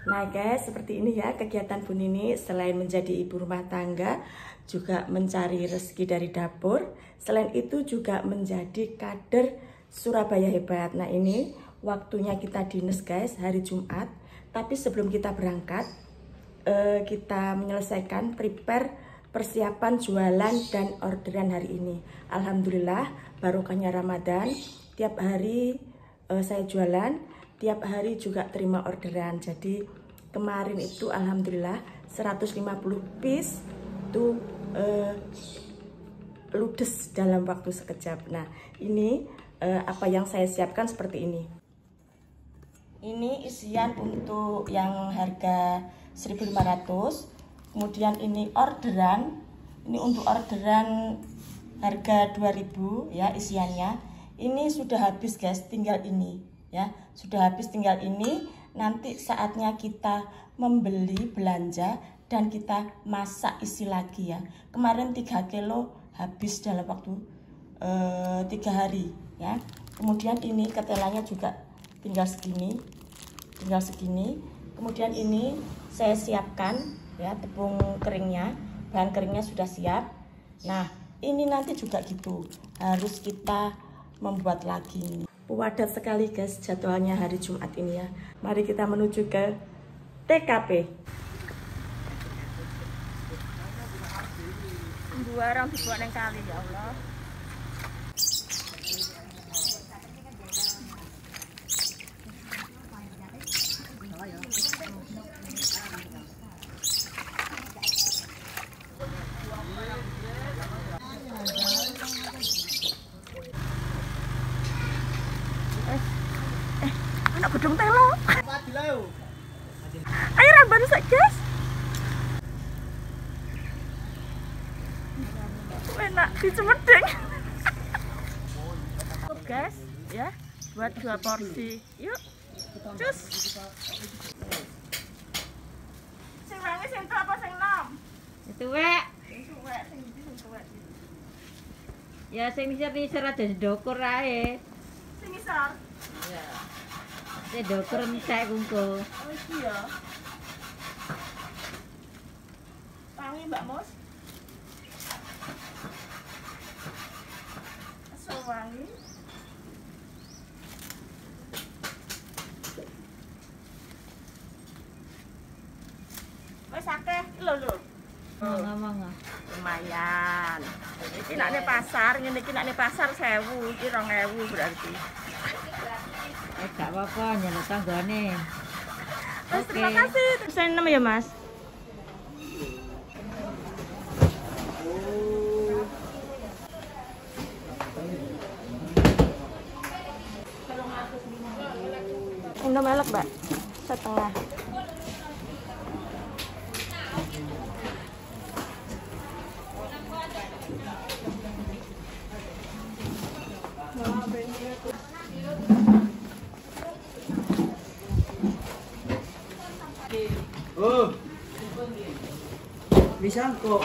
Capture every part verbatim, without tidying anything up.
Nah guys, seperti ini ya kegiatan Bu Nini. Selain menjadi ibu rumah tangga, juga mencari rezeki dari dapur. Selain itu juga menjadi kader Surabaya Hebat. Nah ini waktunya kita dinas guys, hari Jumat. Tapi sebelum kita berangkat, eh, kita menyelesaikan prepare persiapan jualan dan orderan hari ini. Alhamdulillah barokahnya Ramadan. Tiap hari eh, saya jualan. Tiap hari juga terima orderan. Jadi kemarin itu alhamdulillah seratus lima puluh piece itu uh, ludes dalam waktu sekejap. Nah ini uh, apa yang saya siapkan seperti ini. Ini isian untuk yang harga seribu lima ratus. Kemudian ini orderan. Ini untuk orderan harga dua ribu ya isiannya. Ini sudah habis guys, tinggal ini. Ya, sudah habis tinggal ini. Nanti saatnya kita membeli belanja dan kita masak isi lagi ya. Kemarin tiga kilo habis dalam waktu uh, tiga hari ya. Kemudian ini ketelannya juga tinggal segini, tinggal segini. Kemudian ini saya siapkan ya tepung keringnya, bahan keringnya sudah siap. Nah ini nanti juga gitu harus kita membuat lagi. Padat sekali guys jadwalnya hari Jumat ini ya. Mari kita menuju ke T K P. Dua orang dibuat yang kali ya Allah. Anak gedung telo. Ayo ramban sak guys. Enak dicemedeng. Guys, ya, buat dua porsi. Yuk. Cus. Sing wangi sing apa sing nom? Itu wek. Sing tuwek, sing ndi sing tuwek. Ya sing bisa-bisa ada dokur ae. Sing isor. Ya. Sing dokur mesek kungku. Oh iki ya. Wangi Mbak Mus. Asal wangi. Wes akeh lho lho. Mangga-mangga. Lumayan. Iki nek ning pasar, ngene iki nek ning pasar sewu, iki rong ewu berarti. Eh gak apa-apa nyeluk tanggane. Mas, terima kasih. Saya enam ya, Mas. Enam melek, Mbak. Setengah. Oh, bisa kok.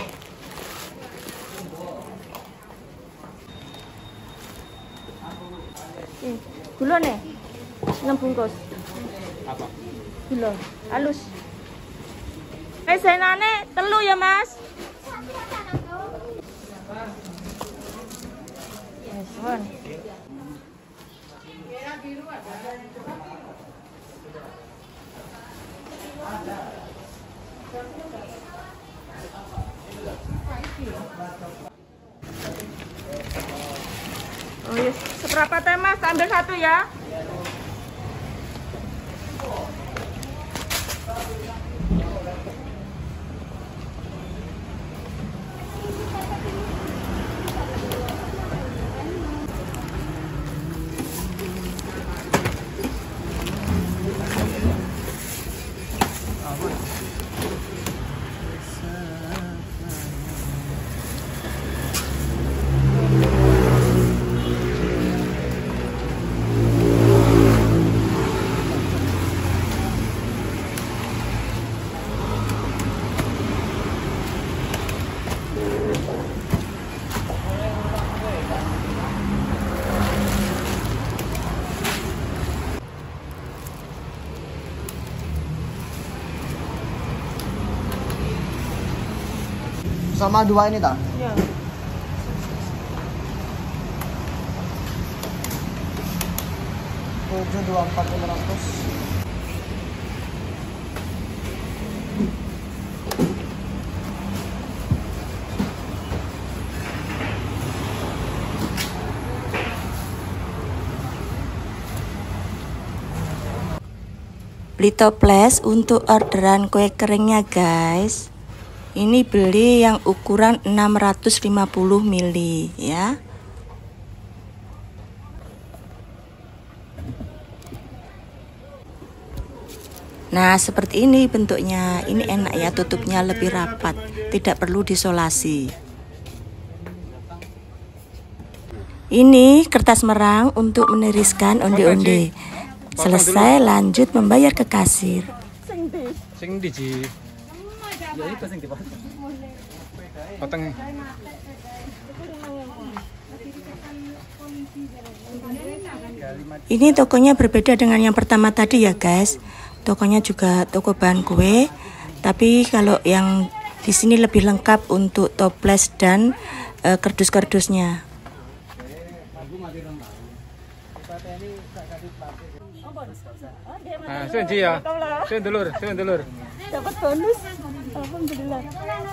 Hmm. Gula nih, enam bungkus. Apa? Gula, halus. Eh, senane telu ya Mas. Yes, one. Oh yes, seberapa teh Mas? Ambil satu ya. sama dua ini tak? Iya. tujuh dua empat lima ratus. Beli toples untuk orderan kue keringnya guys. Ini beli yang ukuran enam ratus lima puluh mili ya. Nah seperti ini bentuknya. Ini enak ya, tutupnya lebih rapat, tidak perlu disolasi. Ini kertas merang untuk meniriskan onde-onde. Selesai lanjut membayar ke kasir. Sing di ji. Ya itu sing dipotong. Potong. Ini tokonya berbeda dengan yang pertama tadi ya guys. Tokonya juga toko bahan kue, tapi kalau yang di sini lebih lengkap untuk toples dan uh, kardus-kardusnya. Nah, sen ji ya. Sen dulur, sen dulur. Dapat bonus. Alhamdulillah.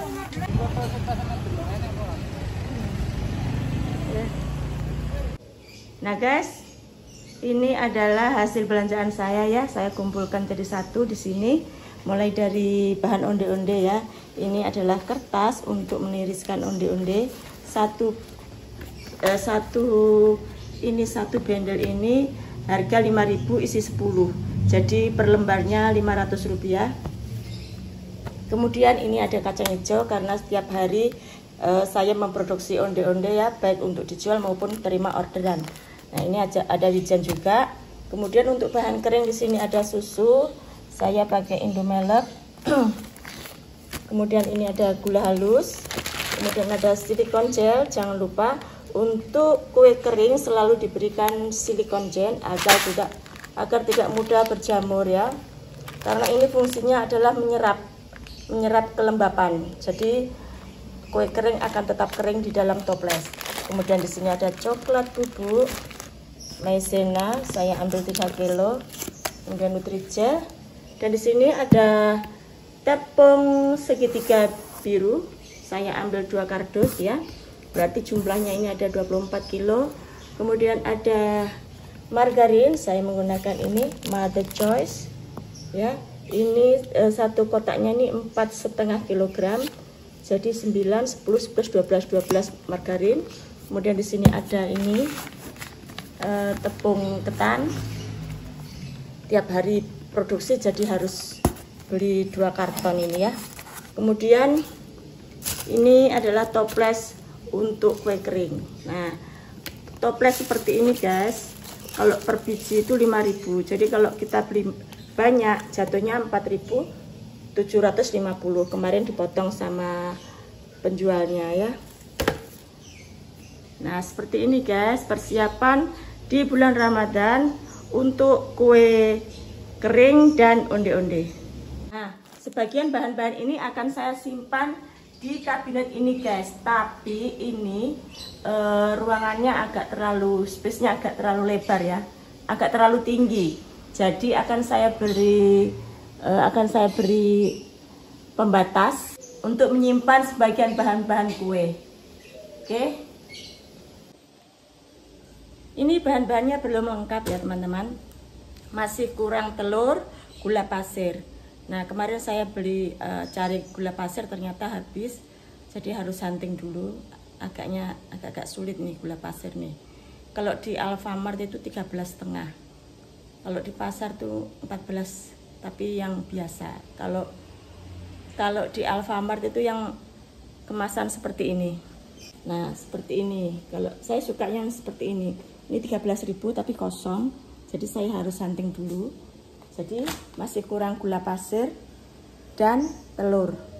Nah guys, ini adalah hasil belanjaan saya ya. Saya kumpulkan jadi satu di sini. Mulai dari bahan onde-onde ya. Ini adalah kertas untuk meniriskan onde-onde. Satu eh, satu ini satu bendel ini harga lima ribu isi sepuluh. Jadi per lembarnya lima ratus rupiah. Kemudian ini ada kacang hijau karena setiap hari uh, saya memproduksi onde-onde ya, baik untuk dijual maupun terima orderan. Nah, ini aja ada wijen juga. Kemudian untuk bahan kering di sini ada susu. Saya pakai Indomelek. Kemudian ini ada gula halus. Kemudian ada silikon gel. Jangan lupa untuk kue kering selalu diberikan silikon gel agar tidak agar tidak mudah berjamur ya. Karena ini fungsinya adalah menyerap menyerap kelembapan. Jadi kue kering akan tetap kering di dalam toples. Kemudian di sini ada coklat bubuk, maizena, saya ambil tiga kilo. Kemudian Nutrijel. Dan di sini ada tepung segitiga biru. Saya ambil dua kardus ya. Berarti jumlahnya ini ada dua puluh empat kilo. Kemudian ada margarin, saya menggunakan ini Mother Choice ya. Ini eh, satu kotaknya ini empat setengah kilogram, jadi sembilan, sepuluh, sebelas, dua belas, dua belas margarin. Kemudian di sini ada ini eh, tepung ketan. Tiap hari produksi jadi harus beli dua karton ini ya. Kemudian ini adalah toples untuk kue kering. Nah, toples seperti ini guys, kalau per biji itu lima ribu. Jadi kalau kita beli banyak jatuhnya empat ribu tujuh ratus lima puluh. Kemarin dipotong sama penjualnya ya. Nah seperti ini guys, persiapan di bulan Ramadan untuk kue kering dan onde-onde. Nah sebagian bahan-bahan ini akan saya simpan di kabinet ini guys. Tapi ini e, ruangannya agak terlalu, space-nya agak terlalu lebar ya, agak terlalu tinggi. Jadi akan saya beri uh, akan saya beri pembatas untuk menyimpan sebagian bahan-bahan kue. Oke. Ini bahan-bahannya belum lengkap ya teman-teman. Masih kurang telur, gula pasir. Nah, kemarin saya beli uh, cari gula pasir ternyata habis. Jadi harus hunting dulu. Agaknya agak-agak sulit nih gula pasir nih. Kalau di Alfamart itu tiga belas setengah. Kalau di pasar tuh empat belas, tapi yang biasa. Kalau kalau di Alfamart itu yang kemasan seperti ini. Nah, seperti ini. Kalau saya suka yang seperti ini. Ini tiga belas ribu tapi kosong. Jadi saya harus hunting dulu. Jadi masih kurang gula pasir dan telur.